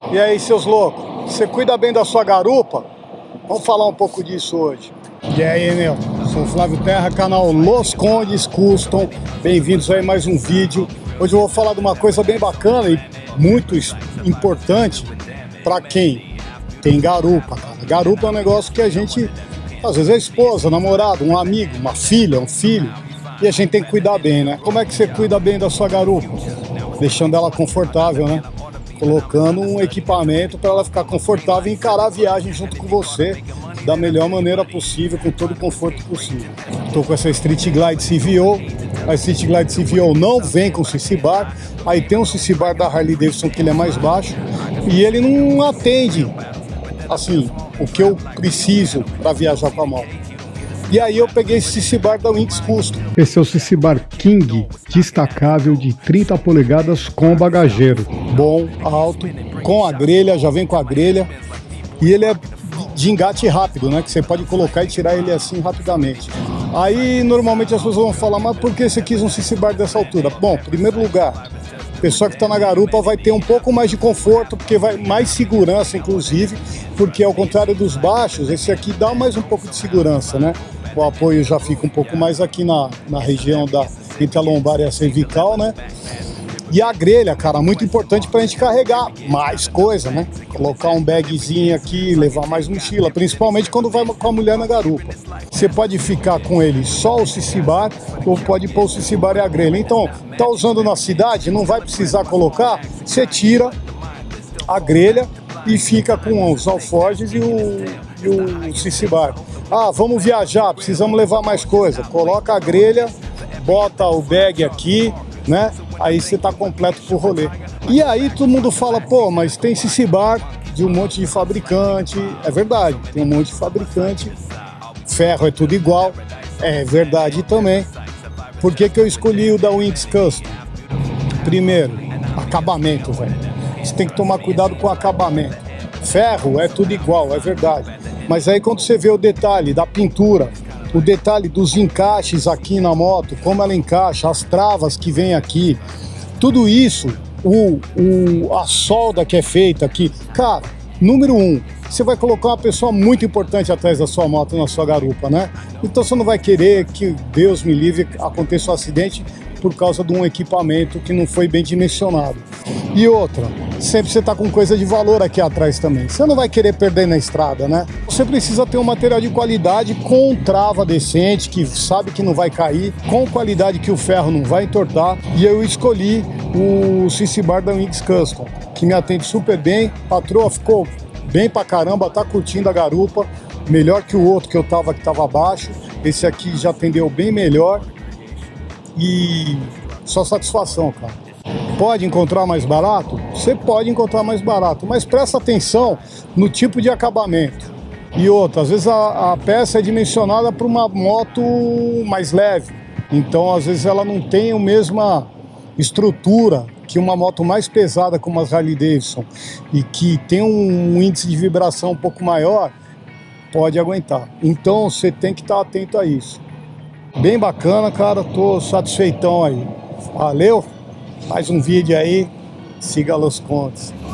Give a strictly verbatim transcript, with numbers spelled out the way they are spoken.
E aí, seus loucos, você cuida bem da sua garupa? Vamos falar um pouco disso hoje. E aí, meu? Sou o Flávio Terra, canal Los Condes Custom. Bem-vindos aí a mais um vídeo. Hoje eu vou falar de uma coisa bem bacana e muito importante para quem tem garupa, cara. Garupa é um negócio que a gente, às vezes, é esposa, namorado, um amigo, uma filha, um filho, e a gente tem que cuidar bem, né? Como é que você cuida bem da sua garupa? Deixando ela confortável, né? Colocando um equipamento para ela ficar confortável e encarar a viagem junto com você da melhor maneira possível, com todo o conforto possível. Estou com essa Street Glide C V O. A Street Glide C V O não vem com C C Bar. Aí tem um C C Bar da Harley Davidson que ele é mais baixo e ele não atende assim o que eu preciso para viajar com a moto. E aí eu peguei esse C C Bar da Wings Custom. Esse é o C C Bar King destacável de trinta polegadas com bagageiro. Bom, alto, com a grelha, já vem com a grelha. E ele é de engate rápido, né? Que você pode colocar e tirar ele assim rapidamente. Aí normalmente as pessoas vão falar, mas por que você quis um C C Bar dessa altura? Bom, em primeiro lugar, a pessoa que está na garupa vai ter um pouco mais de conforto, porque vai mais segurança, inclusive, porque ao contrário dos baixos, esse aqui dá mais um pouco de segurança, né? O apoio já fica um pouco mais aqui na, na região da, entre a lombar e a cervical, né? E a grelha, cara, muito importante pra gente carregar mais coisa, né? Colocar um bagzinho aqui, levar mais mochila, principalmente quando vai com a mulher na garupa. Você pode ficar com ele só o C C Bar ou pode pôr o C C Bar e a grelha. Então, tá usando na cidade, não vai precisar colocar, você tira a grelha e fica com os alforjes e o, e o C C Bar. Ah, vamos viajar, precisamos levar mais coisa. Coloca a grelha, bota o bag aqui, né? Aí você tá completo pro rolê. E aí todo mundo fala, pô, mas tem C C Bar de um monte de fabricante. É verdade, tem um monte de fabricante. Ferro é tudo igual. É verdade também. Por que que eu escolhi o da Wings Custom? Primeiro, acabamento, velho. Você tem que tomar cuidado com o acabamento. Ferro é tudo igual, é verdade. Mas aí quando você vê o detalhe da pintura, o detalhe dos encaixes aqui na moto, como ela encaixa, as travas que vem aqui, tudo isso, o, o, a solda que é feita aqui, cara, número um, você vai colocar uma pessoa muito importante atrás da sua moto, na sua garupa, né? Então você não vai querer que, Deus me livre, aconteça um acidente por causa de um equipamento que não foi bem dimensionado. E outra, sempre você tá com coisa de valor aqui atrás também. Você não vai querer perder na estrada, né? Você precisa ter um material de qualidade com trava decente, que sabe que não vai cair, com qualidade que o ferro não vai entortar. E eu escolhi o C C Bar da Wings Custom, que me atende super bem. A patroa ficou bem pra caramba, tá curtindo a garupa, melhor que o outro que eu tava, que tava abaixo. Esse aqui já atendeu bem melhor. E só satisfação, cara. Pode encontrar mais barato? Você pode encontrar mais barato, mas presta atenção no tipo de acabamento. E outra, às vezes a, a peça é dimensionada para uma moto mais leve, então às vezes ela não tem a mesma estrutura que uma moto mais pesada como as Harley Davidson e que tem um índice de vibração um pouco maior, pode aguentar. Então você tem que estar atento a isso. Bem bacana, cara, tô satisfeitão aí. Valeu, mais um vídeo aí, siga Los Condes.